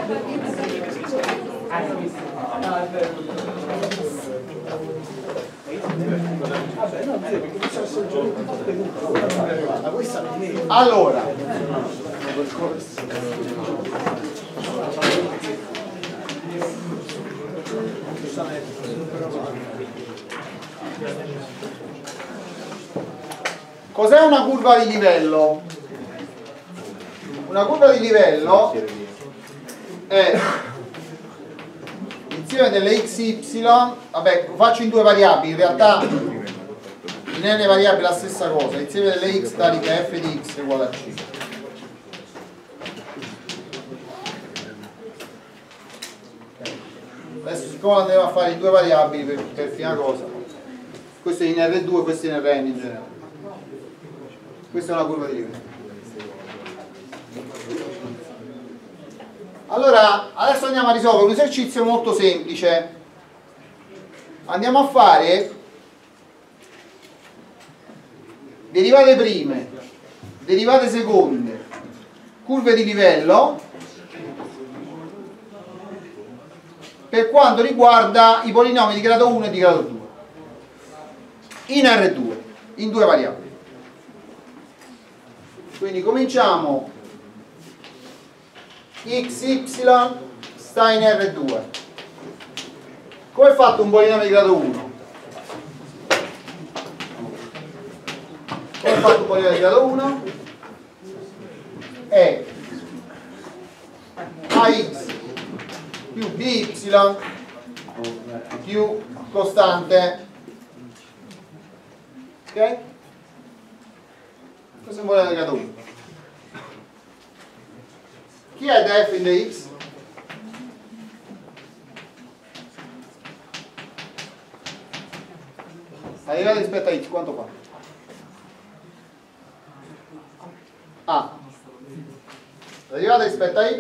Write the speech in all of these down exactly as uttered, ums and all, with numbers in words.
Allora, cos'è una curva di livello? Una curva di livello è l'insieme delle x, y, vabbè, lo faccio in due variabili, in realtà in n variabili la stessa cosa, l'insieme delle x tali che f di x è uguale a c. Adesso siccome andremo a fare in due variabili per, per prima cosa, questo è in R due, questo è in Rn in generale. Questa è una curva di livello. Allora, adesso andiamo a risolvere un esercizio molto semplice. Andiamo a fare derivate prime, derivate seconde, curve di livello per quanto riguarda i polinomi di grado uno e di grado due in R due, in due variabili. Quindi cominciamo. X y sta in R due. Come è fatto un polinomio di grado uno? Come è fatto un polinomio di grado uno? È ax più by più costante. Ok? Questo è un polinomio di grado uno. Chi è da f in dx? La derivata rispetto a x quanto fa? A. La derivata rispetto a y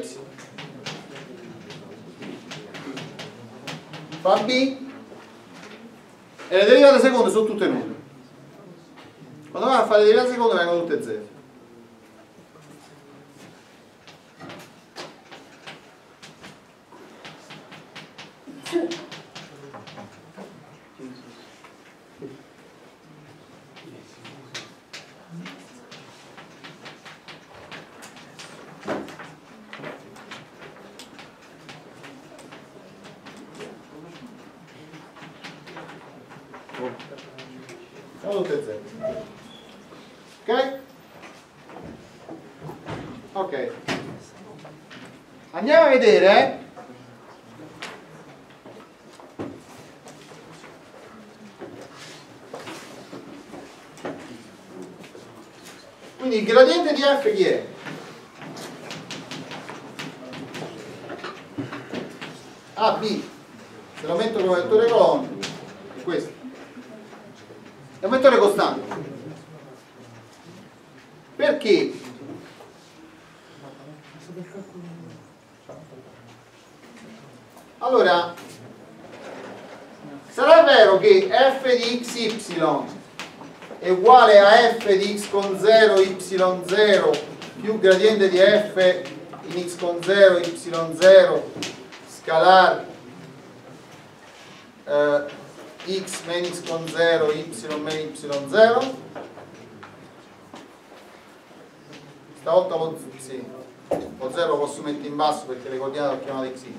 fa b e le derivate seconde sono tutte nulle. Quando vanno a fare le derivate seconde vengono tutte zero. Sono tutte zero. Ok? Ok. Andiamo a vedere quindi il gradiente di f chi è? A B, se lo metto come vettore colonna è questo. È un vettore costante. Perché? Allora, sarà vero che f di xy è uguale a f di x con zero, y zero più gradiente di f in x con zero, y zero scalar eh, x meno x con zero, y meno y zero. Stavolta lo, sì, lo zero lo posso mettere in basso perché le coordinate ho chiamato xy.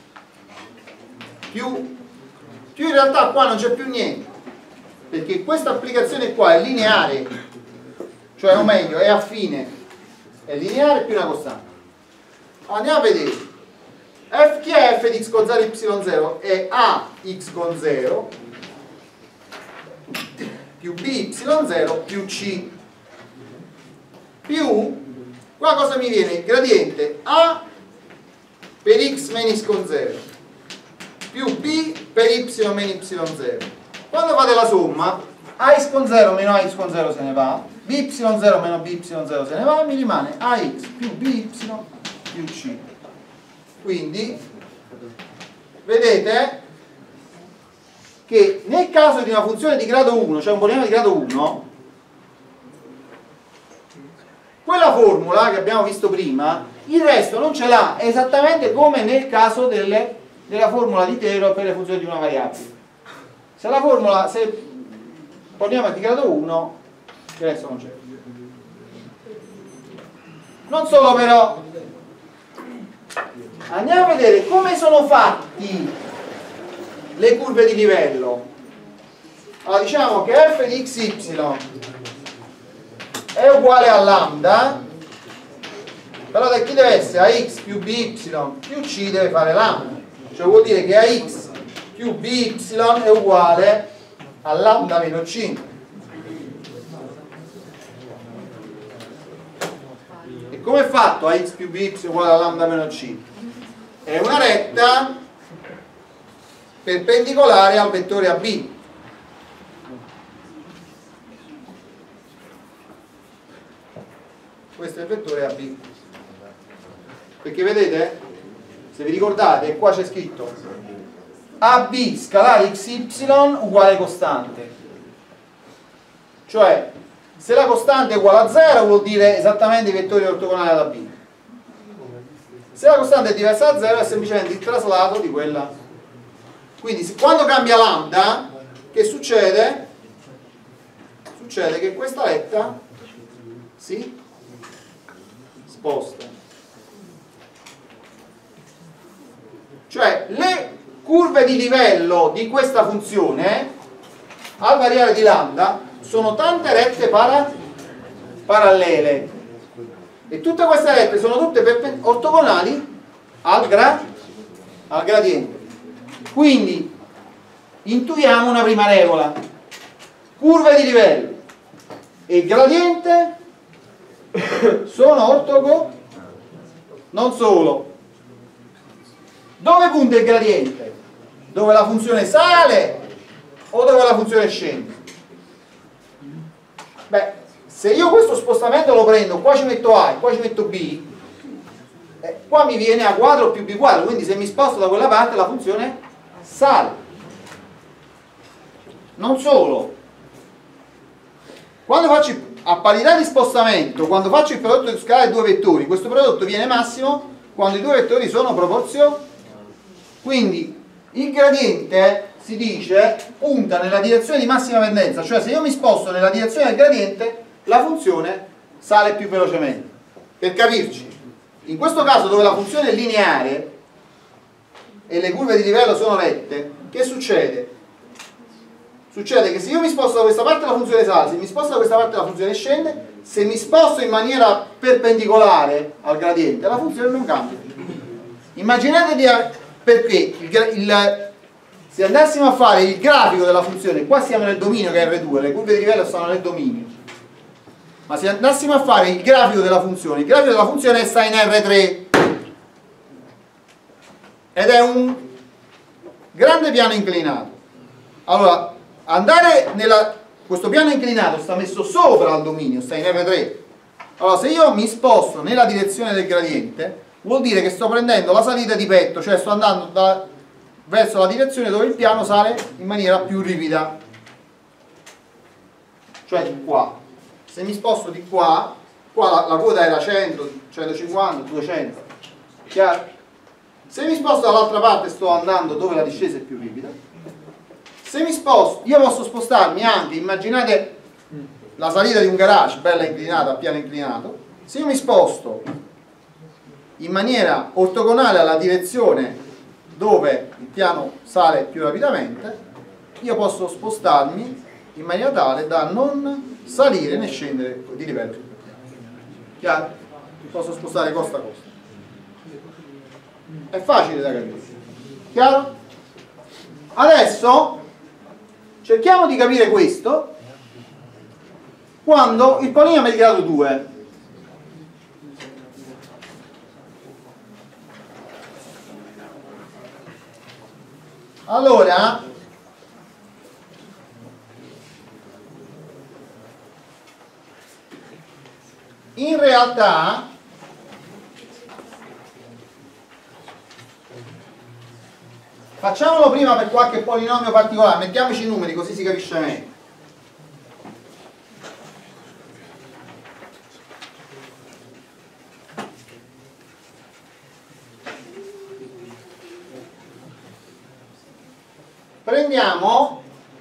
Più, più in realtà qua non c'è più niente, perché questa applicazione qua è lineare, cioè o meglio è affine, è lineare più una costante. Andiamo a vedere. F, chi è f di x con zero, y zero? È a x con zero più by zero più c più, qua cosa mi viene? Il gradiente a per x meno x con zero più b per y meno y zero. Quando fate la somma, ax con zero meno ax con zero se ne va, by zero meno by zero se ne va, mi rimane ax più by più c. Quindi vedete che nel caso di una funzione di grado uno, cioè un polinomio di grado uno, quella formula che abbiamo visto prima, il resto non ce l'ha, è esattamente come nel caso delle, della formula di Taylor per le funzioni di una variabile. Se la formula, se poniamo di grado uno, il resto non c'è. Non solo però, andiamo a vedere come sono fatti le curve di livello. Allora diciamo che f di xy è uguale a lambda, però da chi deve essere? Ax più by più c deve fare lambda, cioè vuol dire che ax più by è uguale a lambda meno c. E come è fatto ax più by uguale a lambda meno c? È una retta perpendicolare al vettore A B. Questo è il vettore A B. Perché vedete, se vi ricordate, qua c'è scritto A B scalare xy uguale costante. Cioè, se la costante è uguale a zero vuol dire esattamente i vettori ortogonali alla B. Se la costante è diversa da zero è semplicemente il traslato di quella. Quindi se, quando cambia lambda, che succede? Succede che questa retta si sposta. Cioè le curve di livello di questa funzione al variare di lambda sono tante rette para, parallele e tutte queste rette sono tutte ortogonali al, gra, al gradiente. Quindi intuiamo una prima regola: curve di livello e gradiente sono ortogonali. Non solo, dove punta il gradiente? Dove la funzione sale o dove la funzione scende? Beh, se io questo spostamento lo prendo, qua ci metto A e qua ci metto B, eh, qua mi viene A quadro più B quadro, quindi se mi sposto da quella parte la funzione sale. Non solo, quando faccio a parità di spostamento, quando faccio il prodotto di scala di due vettori, questo prodotto viene massimo quando i due vettori sono proporzionali. Quindi il gradiente, si dice, punta nella direzione di massima pendenza, cioè se io mi sposto nella direzione del gradiente la funzione sale più velocemente. Per capirci, in questo caso dove la funzione è lineare e le curve di livello sono rette, che succede? Succede che se io mi sposto da questa parte la funzione sale, se mi sposto da questa parte la funzione scende, se mi sposto in maniera perpendicolare al gradiente la funzione non cambia. Immaginate di, perché il, il, se andassimo a fare il grafico della funzione, qua siamo nel dominio che è R due, le curve di livello stanno nel dominio, ma se andassimo a fare il grafico della funzione, il grafico della funzione sta in R tre ed è un grande piano inclinato. Allora, andare nella, questo piano inclinato sta messo sopra il dominio, sta in R tre. Allora, se io mi sposto nella direzione del gradiente, vuol dire che sto prendendo la salita di petto, cioè sto andando da, verso la direzione dove il piano sale in maniera più ripida, cioè di qua. Se mi sposto di qua, qua la, la quota era cento, centocinquanta, duecento, chiaro? Se mi sposto dall'altra parte sto andando dove la discesa è più ripida. Se mi sposto, io posso spostarmi anche, immaginate la salita di un garage bella inclinata, a piano inclinato. Se io mi sposto in maniera ortogonale alla direzione dove il piano sale più rapidamente, io posso spostarmi in maniera tale da non salire né scendere di livello. Chiaro? Posso spostare costa a costa. È facile da capire. Chiaro? Adesso cerchiamo di capire questo quando il polinome è di grado due. Allora, in realtà facciamolo prima per qualche polinomio particolare, mettiamoci i numeri così si capisce meglio. prendiamo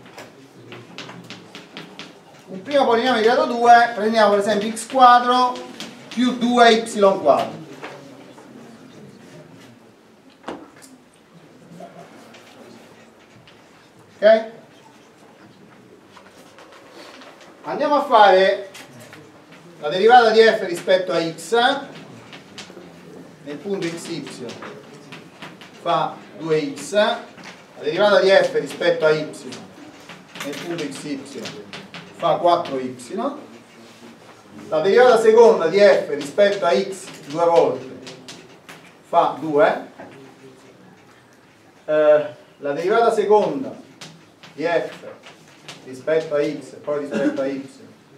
un primo polinomio di grado due, prendiamo per esempio x quadro più due y quadro. Ok? Andiamo a fare la derivata di f rispetto a x nel punto xy fa due x, la derivata di f rispetto a y nel punto xy fa quattro y, la derivata seconda di f rispetto a x due volte fa due, eh, la derivata seconda di f rispetto a x e poi rispetto a y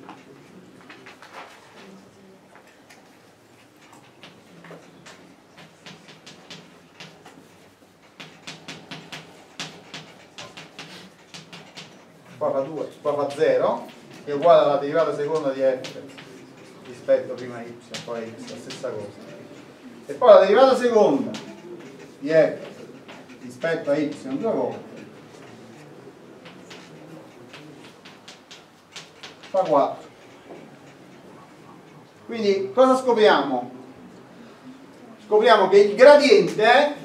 qua fa due, qua fa zero, che è uguale alla derivata seconda di f rispetto prima a y, poi a x, la stessa cosa. E poi la derivata seconda di f rispetto a y due volte fa quattro. Quindi cosa scopriamo? Scopriamo che il gradiente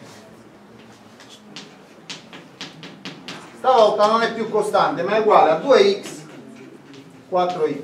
stavolta non è più costante, ma è uguale a due x quattro y.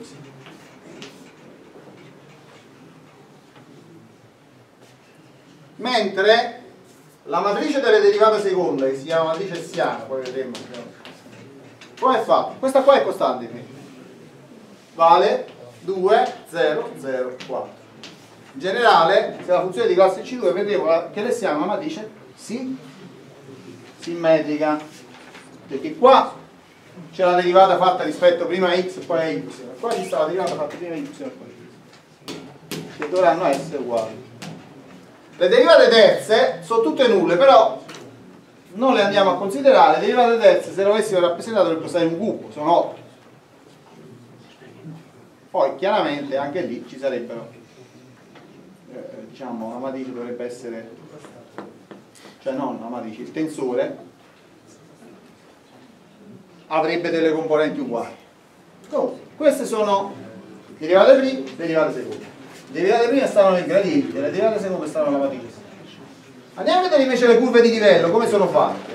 Mentre la matrice delle derivate seconde, che si chiama matrice hessiana, poi vedremo come è fatta. Questa qua è costante, vale due, zero, zero, quattro. In generale, se la funzione di classe C due vedremo che l'hessiana è una matrice sì, simmetrica, perché qua c'è la derivata fatta rispetto prima a x e poi a y, qua ci sta la derivata fatta prima a y e poi a y, che dovranno essere uguali. Le derivate terze sono tutte nulle, però non le andiamo a considerare. Le derivate terze, se le avessimo rappresentate, dovrebbero stare in un gruppo, sono otto. Poi chiaramente anche lì ci sarebbero, eh, diciamo, la matrice dovrebbe essere, cioè non la matrice, il tensore avrebbe delle componenti uguali. Comunque, queste sono derivate prime, derivate seconde. Le derivate prime stanno nel gradiente, le derivate seconde stanno nella matrice. Andiamo a vedere invece le curve di livello, come sono fatte.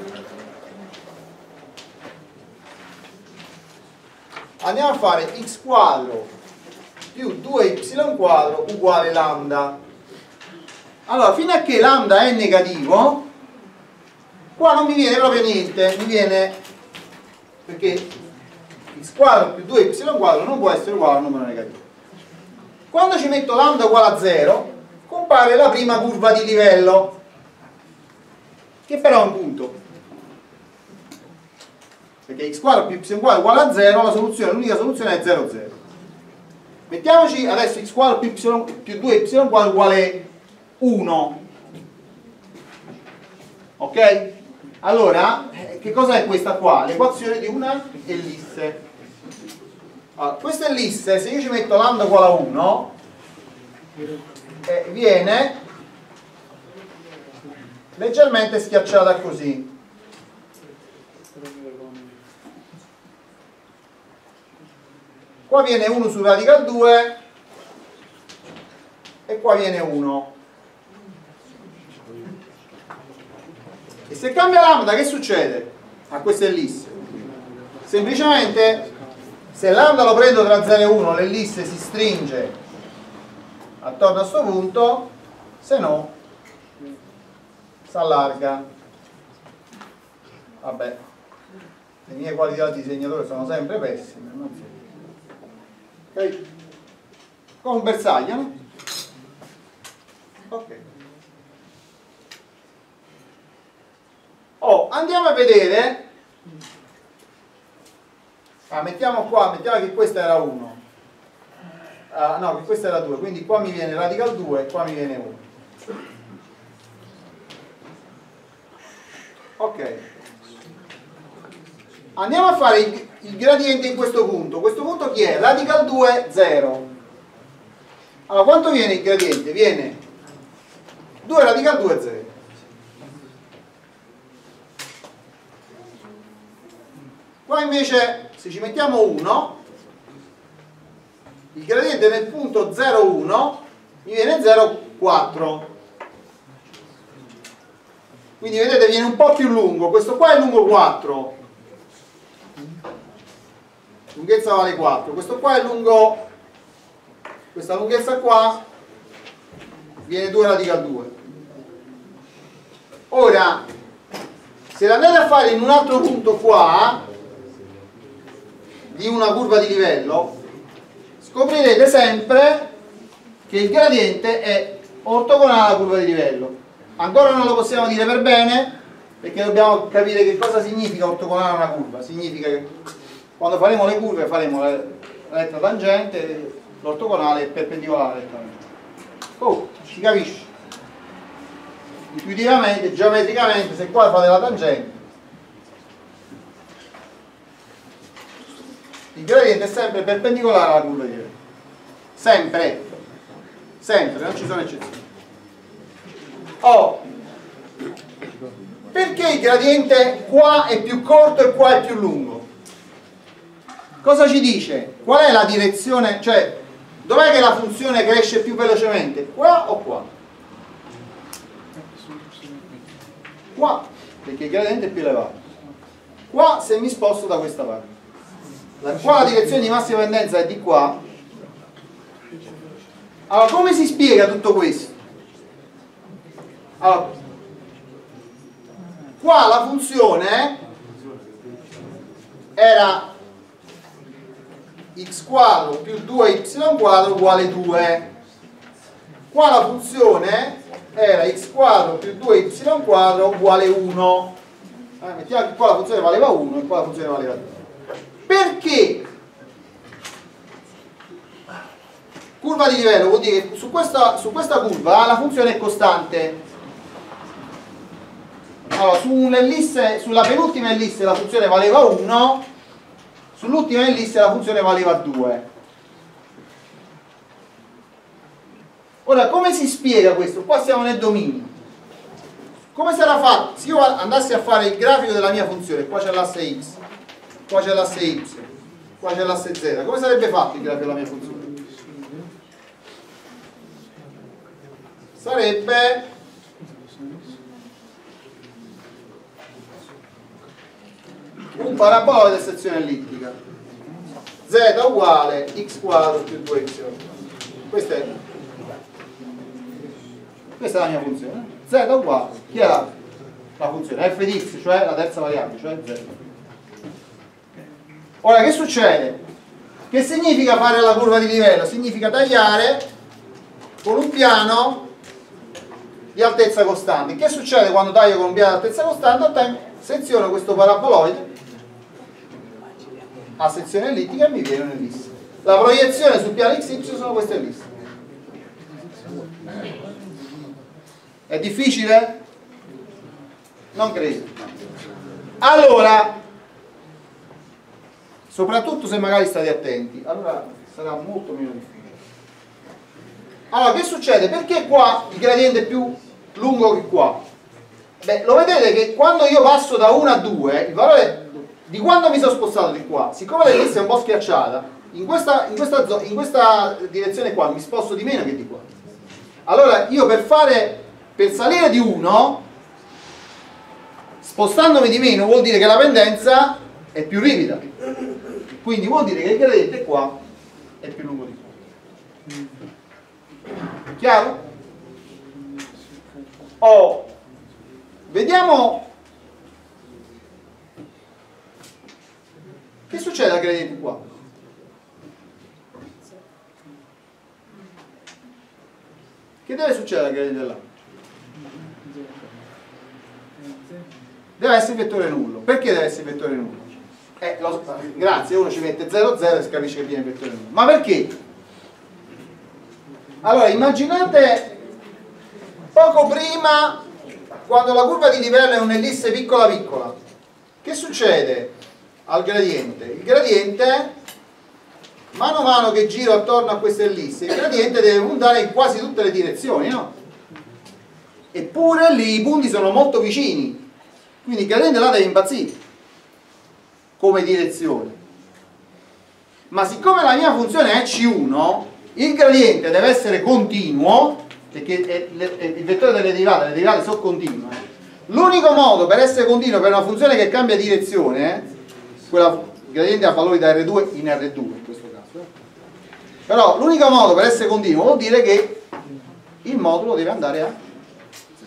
Andiamo a fare x quadro più due y quadro uguale lambda. Allora, fino a che lambda è negativo, qua non mi viene proprio niente, mi viene, perché x quadro più due y quadro non può essere uguale a un numero negativo. Quando ci metto lambda uguale a zero, compare la prima curva di livello, che però è un punto. Perché x quadro più y quadro uguale a zero, la soluzione, l'unica soluzione è zero, zero. Mettiamoci adesso x quadro più, y, più due y quadro uguale uno. Ok? Allora, che cosa è questa qua? L'equazione di una ellisse. Allora, questa ellisse, se io ci metto lambda uguale a uno, eh, viene leggermente schiacciata così. Qua viene uno su radical due e qua viene uno. E se cambia lambda, che succede a questa ellisse? Semplicemente, se lambda lo prendo tra zero e uno, l'ellisse si stringe attorno a questo punto, se no si allarga. Vabbè, le mie qualità di disegnatore sono sempre pessime, non so. Ok? Come un bersaglio, no? Ok. Oh, andiamo a vedere. Ah, mettiamo qua, mettiamo che questa era uno. Ah, no, che questa era due, quindi qua mi viene radical due e qua mi viene uno. Ok. Andiamo a fare il, il gradiente in questo punto. Questo punto chi è? Radical due, zero. Allora, quanto viene il gradiente? Viene due radical due, zero. Qua invece, se ci mettiamo uno, il gradiente nel punto zero uno mi viene zero virgola quattro. Quindi vedete viene un po' più lungo, questo qua è lungo quattro, lunghezza vale quattro, questo qua è lungo, questa lunghezza qua viene due radical due. Ora, se l'andate a fare in un altro punto qua di una curva di livello, scoprirete sempre che il gradiente è ortogonale alla curva di livello. Ancora non lo possiamo dire per bene, perché dobbiamo capire che cosa significa ortogonale a una curva. Significa che quando faremo le curve faremo la retta tangente, l'ortogonale è perpendicolare alla retta tangente. Oh, si capisce? Intuitivamente, geometricamente, se qua fate la tangente, il gradiente è sempre perpendicolare alla curva di livello. Sempre. Sempre, non ci sono eccezioni. Oh, perché il gradiente qua è più corto e qua è più lungo? Cosa ci dice? Qual è la direzione? Cioè, dov'è che la funzione cresce più velocemente? Qua o qua? Qua, perché il gradiente è più elevato. Qua se mi sposto da questa parte. Qua la direzione di massima pendenza è di qua. Allora, come si spiega tutto questo? Allora, qua la funzione era x quadro più due y quadro uguale due. Qua la funzione era x quadro più due y quadro uguale uno. Eh, mettiamo che qua la funzione valeva uno e qua la funzione valeva due. Perché? Curva di livello vuol dire che su questa, su questa curva la funzione è costante. Allora, su un'ellisse, sulla penultima ellisse la funzione valeva uno, sull'ultima ellisse la funzione valeva due. Ora, come si spiega questo? Qua siamo nel dominio. Come sarà fatto? Se io andassi a fare il grafico della mia funzione, qua c'è l'asse x, qua c'è l'asse y, qua c'è l'asse z, come sarebbe fatto il grafico della mia funzione? Sarebbe un paraboloide a sezione ellittica, z uguale x quadro più due y. Questa è, questa è la mia funzione. Z uguale, chi è la, la funzione? F di x, cioè la terza variabile, cioè z. Ora che succede? Che significa fare la curva di livello? Significa tagliare con un piano di altezza costante. Che succede quando taglio con un piano di altezza costante? Seziono questo paraboloide a sezione ellittica e mi viene un'ellisse. La proiezione sul piano X Y sono queste ellissi. È difficile? Non credo. Allora, soprattutto se magari state attenti, allora sarà molto meno difficile. Allora, che succede? Perché qua il gradiente è più lungo che qua? Beh, lo vedete che quando io passo da uno a due, il valore di quando mi sono spostato di qua, siccome l'ellisse è un po' schiacciata, in questa, in, questa zona, in questa direzione qua mi sposto di meno che di qua. Allora, io per fare, per salire di uno, spostandomi di meno, vuol dire che la pendenza è più ripida. Quindi vuol dire che il gradiente qua è più lungo di qua. Chiaro? Oh, vediamo che succede al gradiente qua. Che deve succedere al gradiente là? Deve essere vettore nullo. Perché deve essere vettore nullo? Eh, lo, grazie, uno ci mette zero zero e si capisce che viene vettore nullo. Ma perché? Allora, immaginate poco prima, quando la curva di livello è un'ellisse piccola piccola, che succede al gradiente? Il gradiente, mano a mano che giro attorno a questa ellisse, il gradiente deve puntare in quasi tutte le direzioni, no? Eppure lì i punti sono molto vicini, quindi il gradiente là deve impazzire. come direzione, ma siccome la mia funzione è C uno, il gradiente deve essere continuo, perché il vettore delle derivate, le derivate sono continue. L'unico modo per essere continuo per una funzione che cambia direzione, quella, il gradiente ha valori da R due in R due in questo caso, eh. Però l'unico modo per essere continuo vuol dire che il modulo deve andare a zero.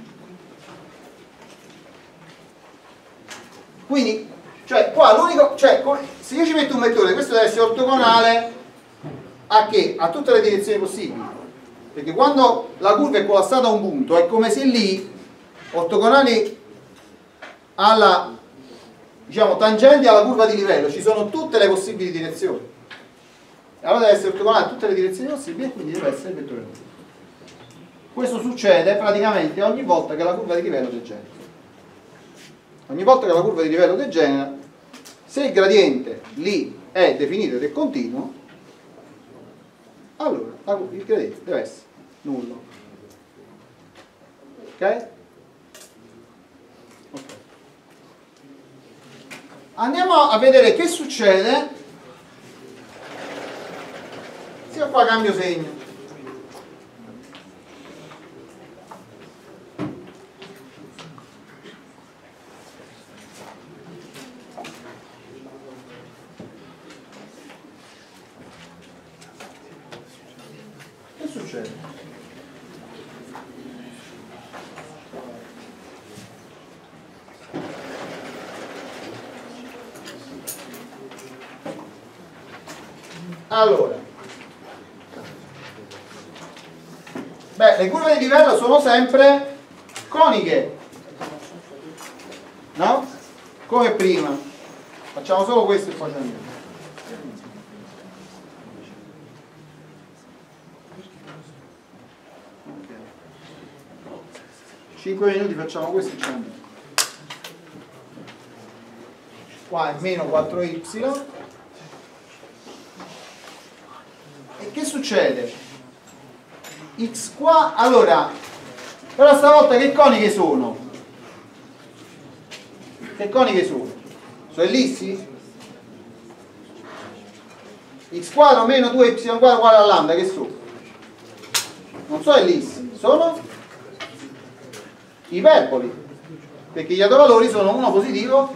Quindi, cioè qua l'unico, cioè se io ci metto un vettore, questo deve essere ortogonale a che? A tutte le direzioni possibili, perché quando la curva è collassata a un punto è come se lì ortogonali alla, diciamo, tangenti alla curva di livello ci sono tutte le possibili direzioni, e allora deve essere ortogonale a tutte le direzioni possibili e quindi deve essere il vettore nulla. Questo succede praticamente ogni volta che la curva di livello degenera. Ogni volta che la curva di livello degenera, se il gradiente lì è definito ed è continuo, allora il gradiente deve essere nullo. Ok? Ok. Andiamo a vedere che succede se io qua cambio segno. Che succede? Allora, beh, le curve di livello sono sempre coniche, no? Come prima. Facciamo solo questo e poi ci andiamo. cinque minuti facciamo questo e ci andiamo. Qua è meno quattro y. E che succede? X qua, allora, però stavolta che coniche sono? Che coniche sono? Sono ellissi? X quadro meno due y quadro uguale a lambda, che sono? Non sono ellissi, sono iperboli, perché gli autovalori sono uno positivo,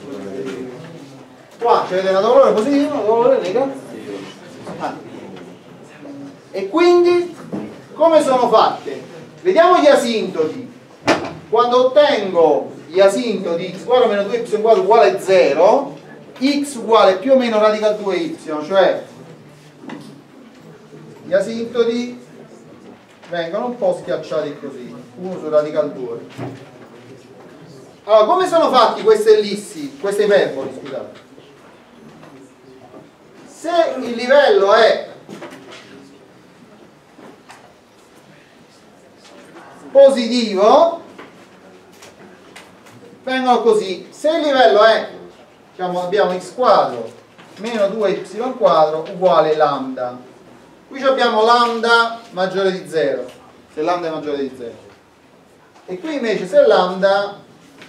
qua c'è un autovalore positivo e un autovalore negativo. Ah. E quindi come sono fatte? Vediamo gli asintoti. Quando ottengo gli asintoti x quadro meno due y quadro uguale a zero, x uguale più o meno radical due y, cioè gli asintoti vengono un po' schiacciati così, uno su radical due. Allora, come sono fatti queste ellissi, queste iperboli, scusate? Se il livello è positivo, vengono così. Se il livello è, diciamo, abbiamo x quadro meno due y quadro uguale lambda. Qui abbiamo lambda maggiore di zero, se lambda è maggiore di zero. E qui invece se lambda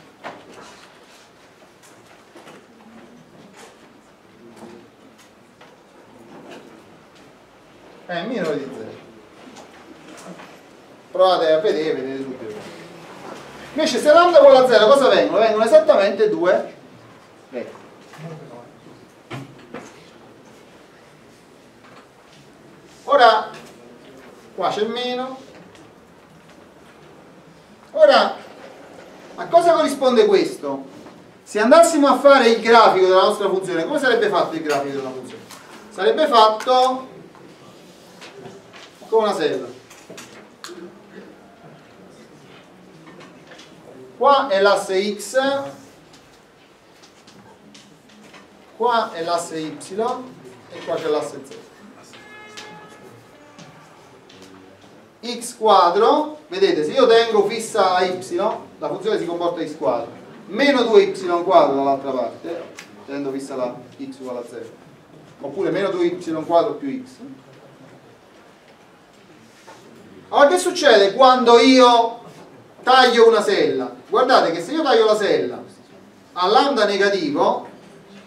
è minore di zero. Provate a vedere, vedete subito. Invece se lambda uguale a zero cosa vengono? Vengono esattamente due vettori. Ora qua c'è meno. Ora a cosa corrisponde questo? Se andassimo a fare il grafico della nostra funzione, come sarebbe fatto il grafico della funzione? Sarebbe fatto con una sella. Qua è l'asse x, qua è l'asse y e qua c'è l'asse z. X quadro, vedete, se io tengo fissa la y, la funzione si comporta x quadro, meno due y quadro dall'altra parte, tenendo fissa la x uguale a zero, oppure meno due y quadro più x. Allora che succede quando io taglio una sella? Guardate che se io taglio la sella a lambda negativo,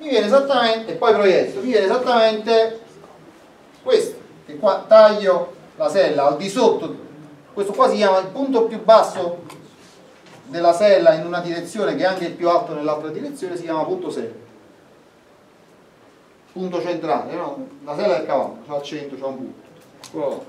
mi viene esattamente, e poi proietto, mi viene esattamente questo, che qua taglio la sella al di sotto, questo qua si chiama il punto più basso della sella in una direzione che è anche il più alto nell'altra direzione, si chiama punto sella, punto centrale, no? La sella del cavallo, c'ha al centro, c'ha un punto.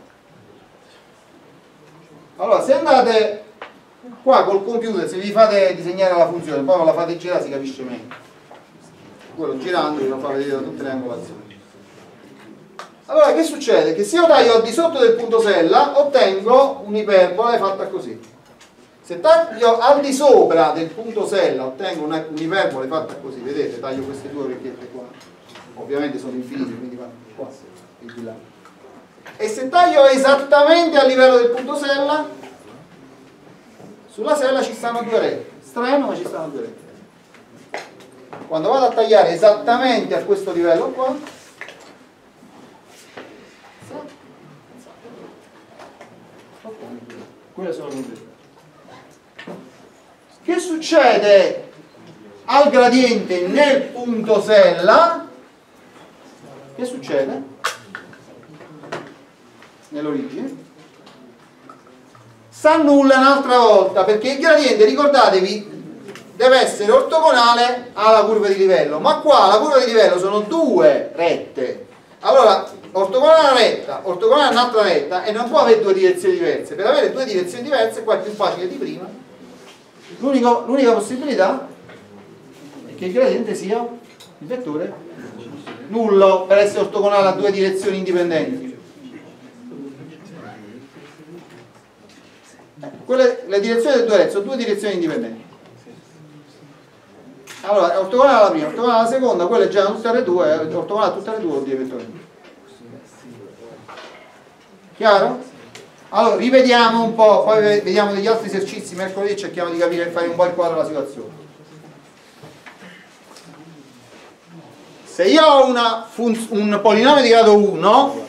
Allora, se andate qua col computer, se vi fate disegnare la funzione, poi non la fate girare, si capisce meglio. Quello girando vi fa vedere tutte le angolazioni. Allora, che succede? Che se io taglio al di sotto del punto sella, ottengo un'iperbole fatta così. Se taglio al di sopra del punto sella, ottengo un'iperbole fatta così. Vedete, taglio queste due orecchiette qua. Ovviamente sono infinite, quindi vanno qua e di là. E se taglio esattamente a livello del punto sella, sulla sella ci stanno due rette. Strano, ma ci stanno due rette. Quando vado a tagliare esattamente a questo livello qua, quelle sono le complete. Che succede al gradiente nel punto sella? Che succede? Nell'origine? S'annulla un'altra volta, perché il gradiente, ricordatevi, deve essere ortogonale alla curva di livello, ma qua la curva di livello sono due rette. Allora, ortogonale alla retta, ortogonale a un'altra retta, e non può avere due direzioni diverse. Per avere due direzioni diverse qua è più facile di prima. L'unica possibilità è che il gradiente sia il vettore nullo per essere ortogonale a due direzioni indipendenti. Quelle, le direzioni del due rette sono due direzioni indipendenti. Allora, è ortogonale alla prima, ortogonale alla seconda, quelle già tutte le due, è ortogonale a tutte le due vuol dire vettore nullo. Chiaro? Allora, rivediamo un po', poi vediamo degli altri esercizi mercoledì, cerchiamo di capire e fare un po' il quadro della situazione. Se io ho una un polinomio di grado uno,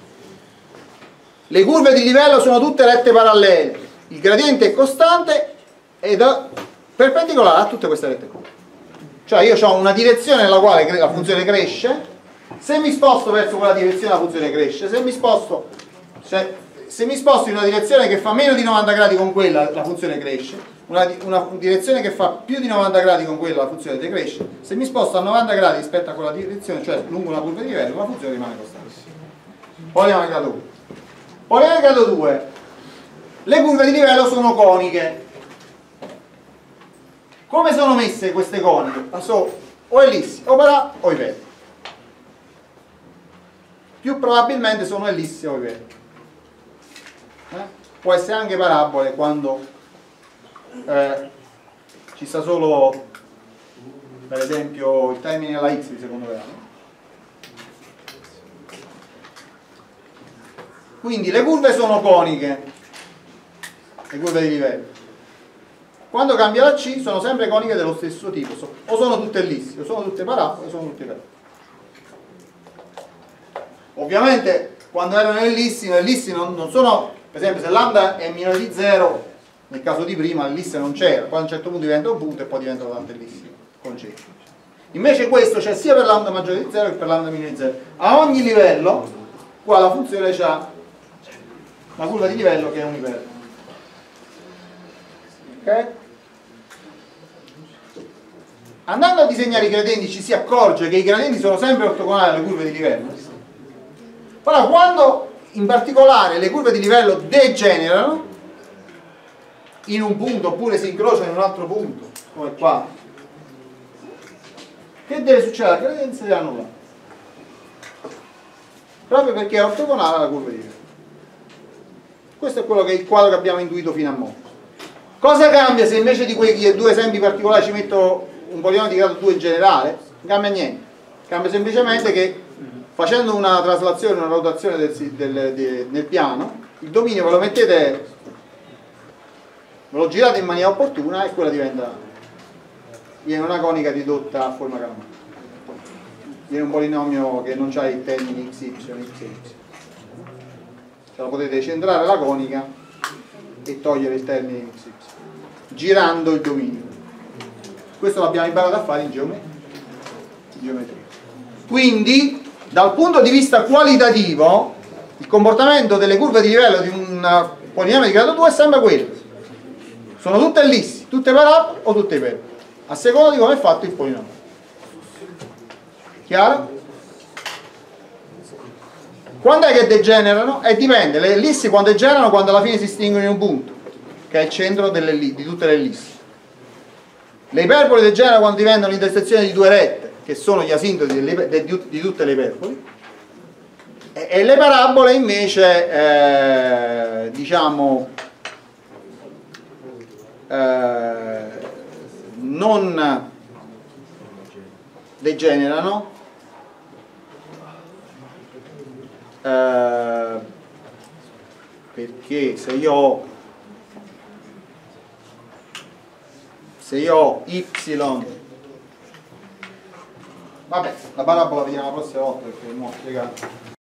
le curve di livello sono tutte rette parallele, il gradiente è costante ed è perpendicolare a tutte queste rette qua. Cioè io ho una direzione nella quale la funzione cresce, se mi sposto verso quella direzione la funzione cresce, se mi sposto, se, se mi sposto in una direzione che fa meno di novanta gradi con quella la funzione cresce, una, una direzione che fa più di novanta gradi con quella la funzione decresce, se mi sposto a novanta gradi rispetto a quella direzione, cioè lungo una curva di livello, la funzione rimane costante. Polinomio di grado uno. Polinomio di grado due. Le curve di livello sono coniche. Come sono messe queste coniche? Sono o ellissi, o parà, o iperbe. Più probabilmente sono ellissi o iperbe. Eh? Può essere anche parabole quando eh, ci sta solo, per esempio, il termine alla x di secondo grado. Quindi le curve sono coniche, le curve di livello. Quando cambia la C sono sempre coniche dello stesso tipo, o sono tutte ellissi, o sono tutte parabole, o sono tutte parabole. Ovviamente quando erano ellissi, le ellissi non, non sono, per esempio se lambda è minore di zero, nel caso di prima l'ellisse non c'era, poi a un certo punto diventa un punto e poi diventano tante ellissi concette. Invece questo c'è sia per lambda maggiore di zero che per lambda minore di zero. A ogni livello qua la funzione ha una curva di livello che è un iperbola. Ok? Andando a disegnare i gradienti ci si accorge che i gradienti sono sempre ortogonali alle curve di livello. Però quando in particolare le curve di livello degenerano in un punto oppure si incrociano in un altro punto, come qua, che deve succedere? Il gradiente si deve annullare. Proprio perché è ortogonale alla curva di livello. Questo è quello che è il quadro che abbiamo intuito fino a mo'. Cosa cambia se invece di quei due esempi particolari ci metto un polinomio di grado due in generale? Non cambia niente. Cambia semplicemente che facendo una traslazione, una rotazione del, del, del, del piano, il dominio ve lo mettete, ve lo girate in maniera opportuna e quella diventa, viene una conica ridotta a forma calamare. Viene un polinomio che non ha i termini xy, xy. Cioè la potete centrare la conica e togliere il termine xy, girando il dominio. Questo l'abbiamo imparato a fare in geometria. geometria. Quindi dal punto di vista qualitativo il comportamento delle curve di livello di un polinomio di grado due è sempre quello, sono tutte ellissi, tutte parabole o tutte iperboli, a seconda di come è fatto il polinomio. Chiaro? Quando è che degenerano? E eh, dipende, le ellissi quando degenerano quando alla fine si estinguono in un punto, che è il centro di tutte le ellissi. Le iperboli degenerano quando diventano l'intersezione di due rette, che sono gli asintoti di tutte le iperboli, e, e le parabole invece, eh, diciamo, eh, non degenerano eh, perché se io ho se io ho y, vabbè, la parabola la vediamo la prossima volta perché non ho spiegato.